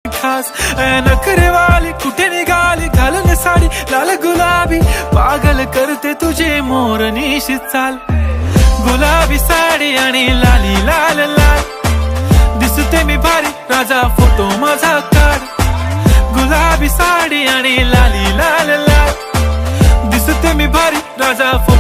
खास नखरे वाली कुठे निघाली घालून साडी लाल गुलाबी पागल करते तुझे मोरनीशी चाल गुलाबी साडी आणि लाली लाल लाल दिसते मी भारी राजा फोटो माझा काढ गुलाबी साडी आणि लाली लाल लाल दिसते मी भारी राजा